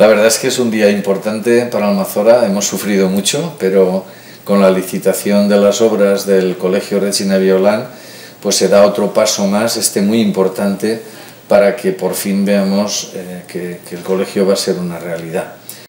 La verdad es que es un día importante para Almazora, hemos sufrido mucho, pero con la licitación de las obras del Colegio Regina Violán, pues se da otro paso más, muy importante, para que por fin veamos que el colegio va a ser una realidad.